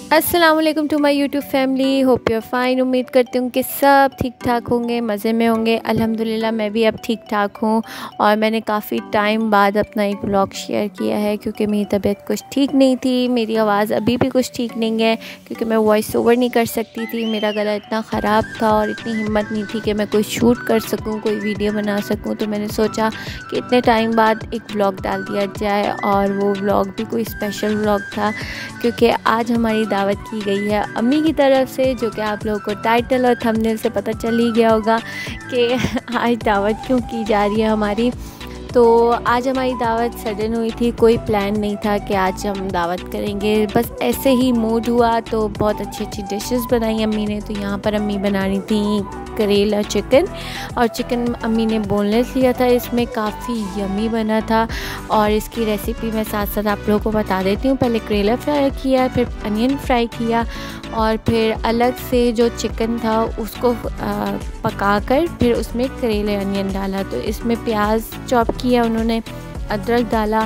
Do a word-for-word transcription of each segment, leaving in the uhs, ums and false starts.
अस्सलाम वालेकुम to my YouTube family. Hope you fine. उम्मीद करती हूँ कि सब ठीक ठाक होंगे, मज़े में होंगे। अल्हम्दुलिल्लाह मैं भी अब ठीक ठाक हूँ और मैंने काफ़ी टाइम बाद अपना एक व्लॉग शेयर किया है क्योंकि मेरी तबीयत कुछ ठीक नहीं थी। मेरी आवाज़ अभी भी कुछ ठीक नहीं है क्योंकि मैं वॉइस ओवर नहीं कर सकती थी। मेरा गला इतना ख़राब था और इतनी हिम्मत नहीं थी कि मैं कोई शूट कर सकूँ, कोई वीडियो बना सकूँ। तो मैंने सोचा कि इतने टाइम बाद एक व्लॉग डाल दिया जाए और वो व्लॉग भी कोई स्पेशल व्लॉग था क्योंकि आज हमारी दावत की गई है अम्मी की तरफ से, जो कि आप लोगों को टाइटल और थंबनेल से पता चल ही गया होगा कि आज दावत क्यों की जा रही है हमारी। तो आज हमारी दावत सडन हुई थी, कोई प्लान नहीं था कि आज हम दावत करेंगे, बस ऐसे ही मूड हुआ। तो बहुत अच्छी अच्छी डिशेस बनाई अम्मी ने। तो यहाँ पर अम्मी बना रही थी करेला चिकन, और चिकन अम्मी ने बोनलेस लिया था। इसमें काफ़ी यमी बना था और इसकी रेसिपी मैं साथ साथ आप लोगों को बता देती हूँ। पहले करेला फ्राई किया, फिर अनियन फ्राई किया और फिर अलग से जो चिकन था उसको पकाकर फिर उसमें करेले अनियन डाला। तो इसमें प्याज चॉप किया उन्होंने, अदरक डाला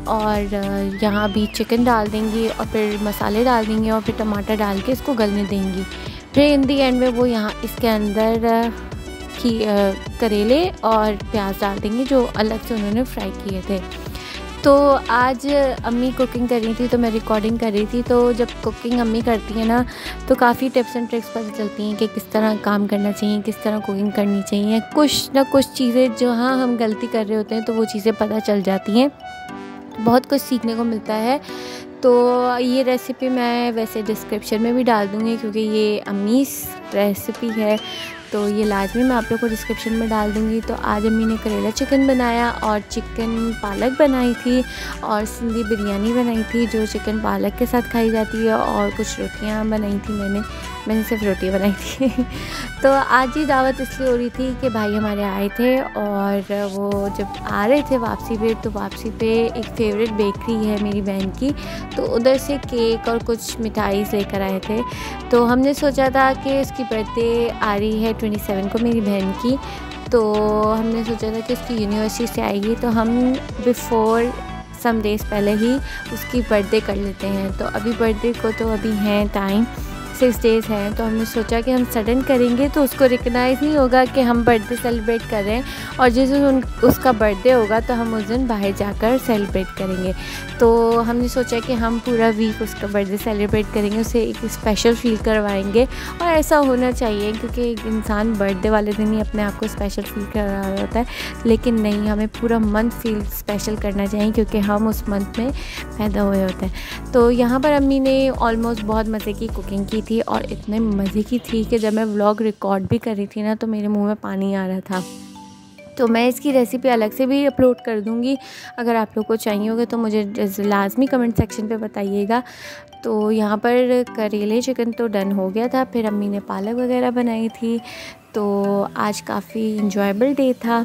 और यहाँ भी चिकन डाल देंगी और फिर मसाले डाल देंगे और फिर टमाटर डाल के इसको गलने देंगी। फिर इन दी एंड में वो यहाँ इसके अंदर की करेले और प्याज डाल देंगे जो अलग से उन्होंने फ्राई किए थे। तो आज अम्मी कुकिंग कर रही थी तो मैं रिकॉर्डिंग कर रही थी। तो जब कुकिंग अम्मी करती है ना तो काफ़ी टिप्स एंड ट्रिक्स पता चलती हैं कि किस तरह काम करना चाहिए, किस तरह कुकिंग करनी चाहिए। कुछ ना कुछ चीज़ें जहाँ हम गलती कर रहे होते हैं तो वो चीज़ें पता चल जाती हैं, बहुत कुछ सीखने को मिलता है। तो ये रेसिपी मैं वैसे डिस्क्रिप्शन में भी डाल दूँगी क्योंकि ये अम्मी रेसिपी है, तो ये लाजमी मैं आप लोग को डिस्क्रिप्शन में डाल दूँगी। तो आज अम्मी ने करेला चिकन बनाया और चिकन पालक बनाई थी और सिंधी बिरयानी बनाई थी जो चिकन पालक के साथ खाई जाती है, और कुछ रोटियां बनाई थी मैंने मैंने सिर्फ रोटी बनाई थी। तो आज ही दावत इसलिए हो रही थी कि भाई हमारे आए थे और वो जब आ रहे थे वापसी पे, तो वापसी पे एक फ़ेवरेट बेकरी है मेरी बहन की, तो उधर से केक और कुछ मिठाई लेकर आए थे। तो हमने सोचा था कि इसकी बर्थडे आ रही है सत्ताईस को मेरी बहन की, तो हमने सोचा था कि उसकी यूनिवर्सिटी से आएगी तो हम बिफ़ोर सम डेज़ पहले ही उसकी बर्थडे कर लेते हैं। तो अभी बर्थडे को तो अभी हैं टाइम, सिक्स डेज़ हैं। तो हमने सोचा कि हम सडन करेंगे तो उसको रिकग्नाइज़ नहीं होगा कि हम बर्थडे सेलिब्रेट कर रहे हैं, और जिस दिन उसका बर्थडे होगा तो हम उस दिन बाहर जाकर सेलिब्रेट करेंगे। तो हमने सोचा कि हम पूरा वीक उसका बर्थडे सेलिब्रेट करेंगे, उसे एक स्पेशल फील करवाएंगे। और ऐसा होना चाहिए क्योंकि एक इंसान बर्थडे वाले दिन ही अपने आप को स्पेशल फील कर रहा होता है, लेकिन नहीं, हमें पूरा मंथ फील स्पेशल करना चाहिए क्योंकि हम उस मंथ में पैदा हुए होते हैं। तो यहाँ पर अम्मी ने ऑलमोस्ट बहुत मज़े की कुकिंग की थी और इतने मज़े की थी कि जब मैं व्लॉग रिकॉर्ड भी कर रही थी ना तो मेरे मुंह में पानी आ रहा था। तो मैं इसकी रेसिपी अलग से भी अपलोड कर दूंगी, अगर आप लोग को चाहिए होगा तो मुझे लाजमी कमेंट सेक्शन पे बताइएगा। तो यहाँ पर करेले चिकन तो डन हो गया था, फिर अम्मी ने पालक वगैरह बनाई थी। तो आज काफ़ी इंजॉयबल डे था।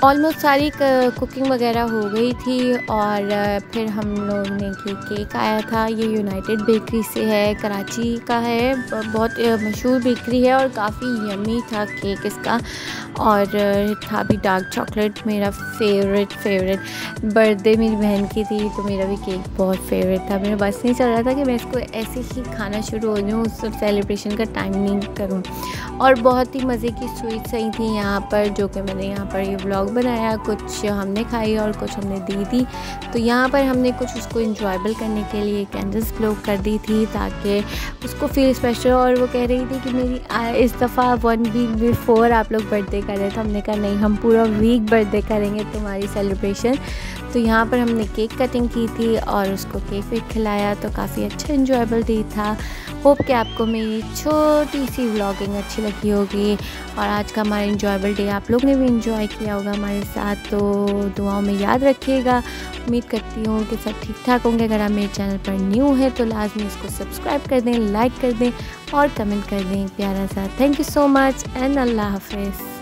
ऑलमोस्ट सारी कुकिंग वगैरह हो गई थी और फिर हम लोग ने कि केक आया था। ये यूनाइटेड बेकरी से है, कराची का है, बहुत मशहूर बेकरी है और काफ़ी यमी था केक इसका। और था भी डार्क चॉकलेट, मेरा फेवरेट फेवरेट। बर्थडे मेरी बहन की थी तो मेरा भी केक बहुत फेवरेट था। मेरा बस नहीं चल रहा था कि मैं इसको ऐसे ही खाना शुरू हो जाऊँ, उस सेलिब्रेशन का टाइम नहीं करूँ। और बहुत ही मज़े की स्वीट्स आई थी यहाँ पर, जो कि मैंने यहाँ पर ये व्लॉग बनाया। कुछ हमने खाई और कुछ हमने दी थी। तो यहाँ पर हमने कुछ उसको इंजॉयबल करने के लिए कैंडल्स ब्लो कर दी थी ताकि उसको फील स्पेशल। और वो कह रही थी कि मेरी इस दफ़ा वन वीक बिफोर आप लोग बर्थडे कर रहे थे। हमने कहा नहीं, हम पूरा वीक बर्थडे करेंगे तुम्हारी सेलिब्रेशन। तो यहाँ पर हमने केक कटिंग की थी और उसको केक वेक खिलाया, तो काफ़ी अच्छा इंजॉयबल डे था। होप कि आपको मेरी छोटी सी व्लॉगिंग अच्छी लगी होगी और आज का हमारा इंजॉयबल डे आप लोग ने भी इंजॉय किया होगा हमारे साथ। तो दुआओं में याद रखिएगा। उम्मीद करती हूँ कि सब ठीक ठाक होंगे। अगर आप मेरे चैनल पर न्यू है तो लाजमी इसको सब्सक्राइब कर दें, लाइक कर दें और कमेंट कर दें प्यारा सा। Thank you so much and अल्लाह हाफिज़।